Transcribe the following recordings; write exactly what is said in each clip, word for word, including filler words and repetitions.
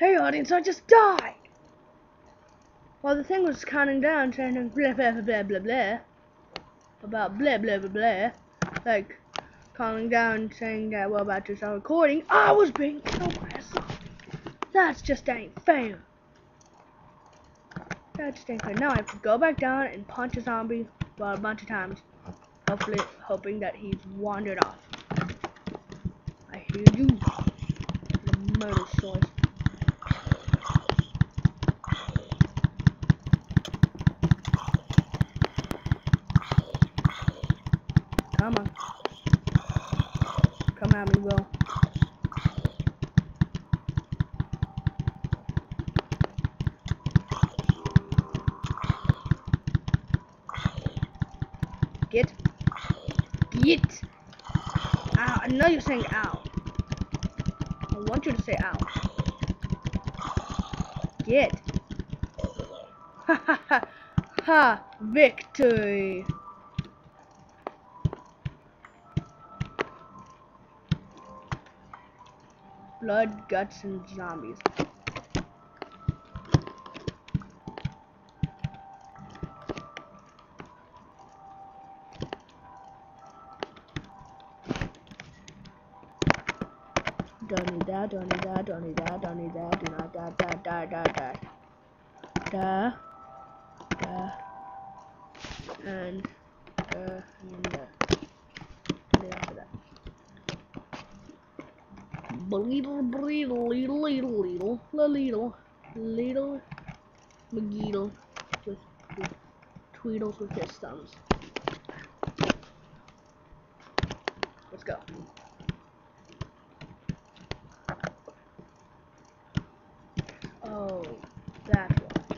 Hey audience, I just died! While the thing was counting down, saying blah blah blah blah blah about blah blah blah blah, like counting down, saying that we're about to start recording, I was being killed by a zombie. That's just ain't fair. That just ain't fair. Now I have to go back down and punch a zombie well, a bunch of times, hopefully hoping that he's wandered off. I hear you, the murder source. Come on. Come at me, Will. Get. Get. Ow. I know you're saying ow. I want you to say ow. Get. Ha ha ha. Ha. Victory. Blood, guts, and zombies. Don't need that, don't need that, don't need that, don't need that, do not die, die, die, die, die. Da. Da. And, uh, and, uh. And after that. Bleedle, bleedle, leedle, leedle, leedle, la leedle, leedle, McGeedle, with, with Tweedles with his thumbs. Let's go. Oh, that one.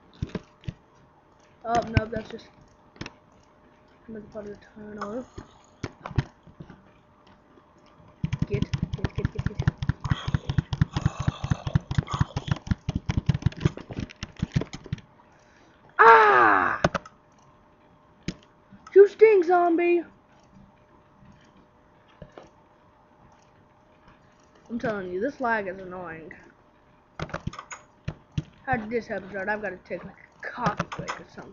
Oh, no, that's just another part of the tunnel. Get, get, get, get, get. Ah! You stink, zombie! I'm telling you, this lag is annoying. After this episode, I've got to take like a coffee break or something.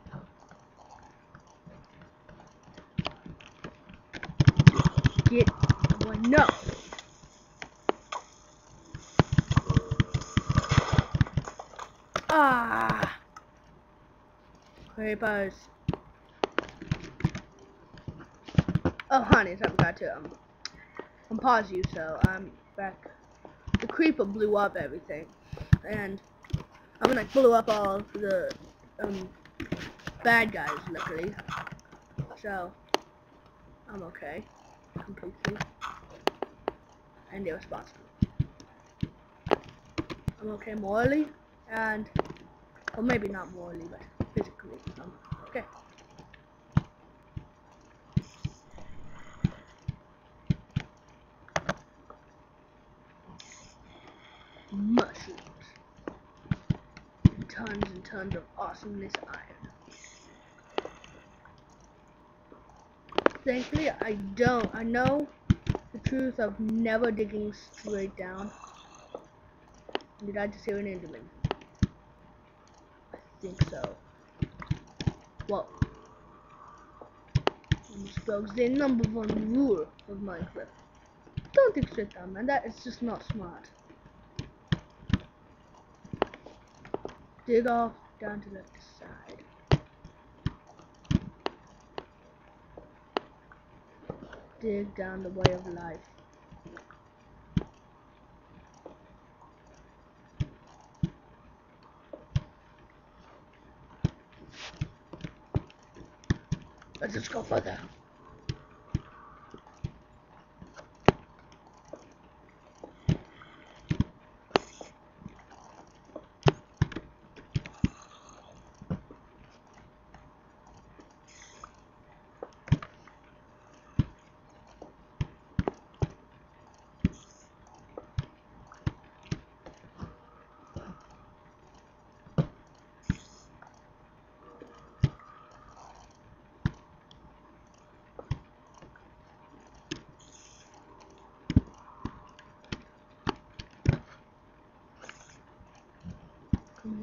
Get one, no. Ah, creepers. Oh, honey, I forgot to um, unpause you, so I'm back. The creeper blew up everything, and I mean, like, blew up all the um bad guys, luckily. So I'm okay, completely, and irresponsible. I'm okay morally, and well, maybe not morally, but physically, I'm okay. Mushrooms. Tons and tons of awesomeness iron. Thankfully, I don't. I know the truth of never digging straight down. Did I just hear an Enderman? I think so. Whoa. This bugs the number one rule of Minecraft. Don't dig straight down, man. That is just not smart. Dig off down to the side. Dig down the way of life. Let's just go further.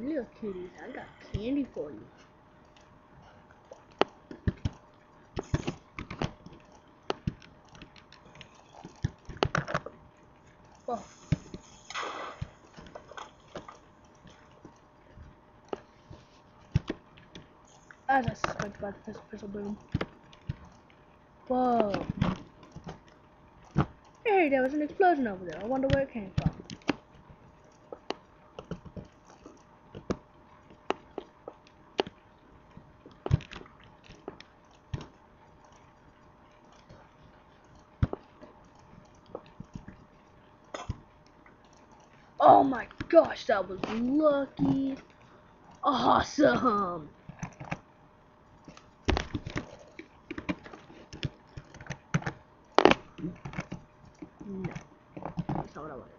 Little kitties, I got candy for you. Whoa. As I suspect about the pistol boom. Whoa. Hey, there was an explosion over there. I wonder where it came from. Oh my gosh, that was lucky. Awesome. No, that's not what I wanted.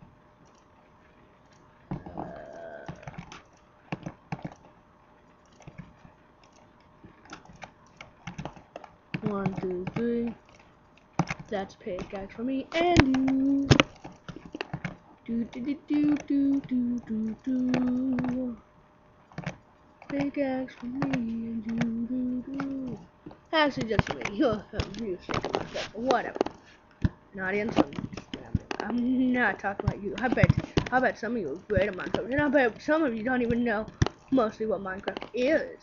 Uh, one, two, three. That's pickaxe for me and you. Do do do do do do do do. Pickaxe for me and you. Do do. Actually, just me. You're you sick of myself. Whatever. Not in some. I'm not talking about you. I bet. I bet some of you are great at Minecraft, and I bet some of you don't even know mostly what Minecraft is.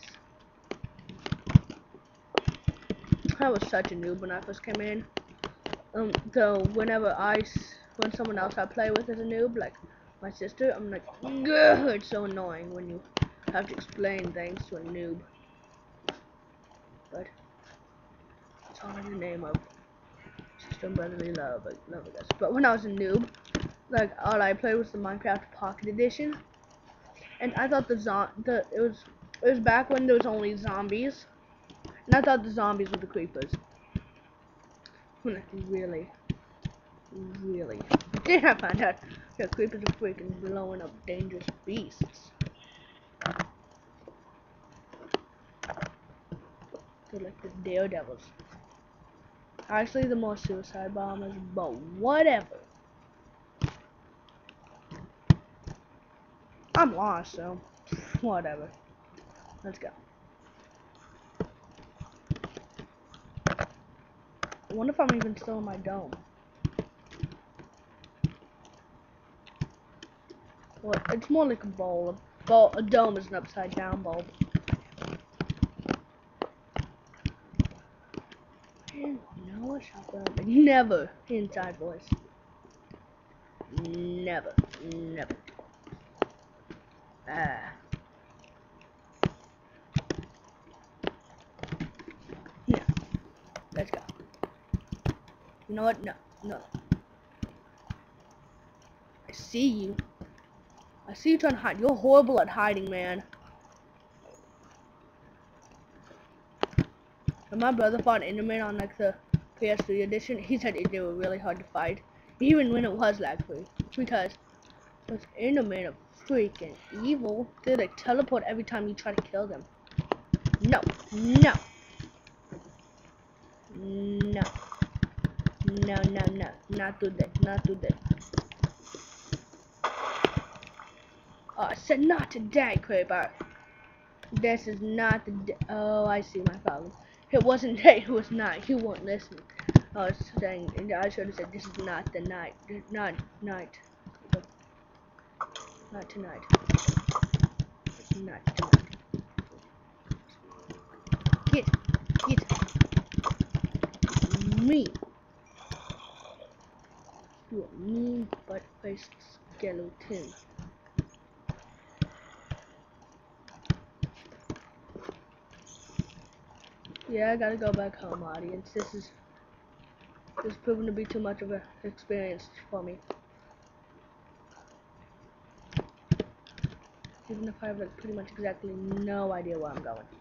I was such a noob when I first came in. Um, so whenever I, when someone else I play with is a noob, like my sister, I'm like, Gah! It's so annoying when you have to explain things to a noob. But it's all in the name of sister and brotherly love, I love it. But when I was a noob, like all I played was the Minecraft Pocket Edition, and I thought the zo the it was it was back when there was only zombies, and I thought the zombies were the creepers. When I really. Really? Then I found out that creepers are freaking blowing up dangerous beasts. They're like the daredevils. Actually, the more suicide bombers, but whatever. I'm lost, so whatever. Let's go. I wonder if I'm even still in my dome. Well, it's more like a bowl. A, bowl, a dome is an upside down bulb. No, shotgun. Never inside voice. Never. Never. Ah. No. Let's go. You know what? No. No. I see you. I see you trying to hide. You're horrible at hiding, man. When my brother fought Enderman on like the P S three edition, he said they were really hard to fight, even when it was lag free. Because those Endermen are freaking evil. They like teleport every time you try to kill them. No, no, no, no, no, no, not today, not today. Oh, I said not today, Creeper. This is not the day. Oh, I see my problem. It wasn't day, it was night. You weren't listening. I was saying, I should have said, this is not the night. Not night. Not tonight. It's not tonight. Get, get me. You are mean butt-faced skeleton. Yeah, I gotta go back home, audience. This is this is proving to be too much of an experience for me. Even if I have like pretty much exactly no idea where I'm going.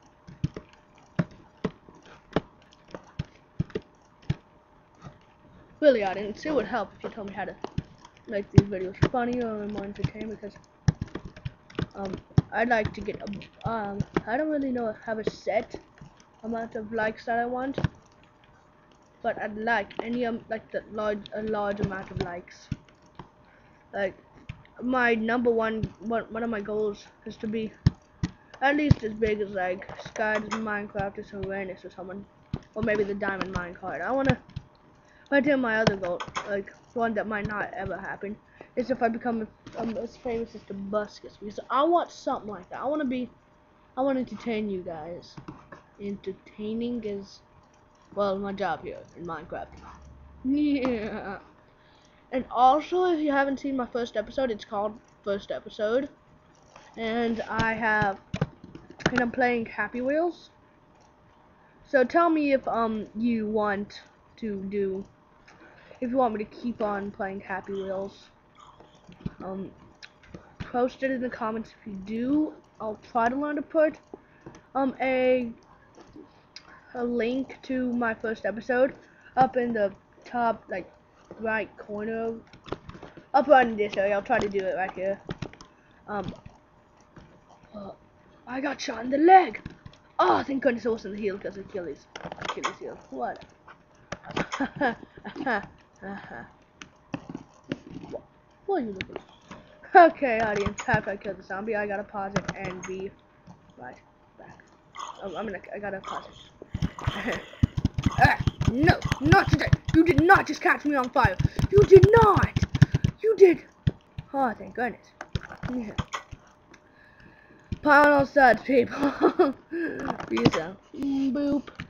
Really, audience, it would help if you told me how to make these videos funnier or more entertaining, because um I'd like to get a, um I don't really know have a set amount of likes that I want, but I'd like any um like the large a large amount of likes. Like my number one, one, one of my goals is to be at least as big as like Sky's Minecraft or Serenus or someone, or maybe the Diamond Minecart. I wanna. Right there, my other goal, like one that might not ever happen, is if I become um, as famous as the Buscus, because I want something like that. I want to be, I want to entertain you guys. Entertaining is, well, my job here in Minecraft. Yeah. And also, if you haven't seen my first episode, it's called First Episode, and I have, and I'm playing Happy Wheels. So tell me if um you want to do. If you want me to keep on playing Happy Wheels, um, post it in the comments if you do. I'll try to learn to put um a a link to my first episode up in the top like right corner, up right in this area. I'll try to do it right here. Um, uh, I got shot in the leg. Oh, thank goodness it wasn't the heel because Achilles, Achilles heel. What? What are you looking at? Okay, audience, after I killed the zombie, I gotta pause it and be right back. Oh, I'm gonna, I gotta pause it. Ah, no, not today. You did not just catch me on fire. You did not. You did. Oh, thank goodness. Yeah. Pound on studs, people. Peace out. Boop.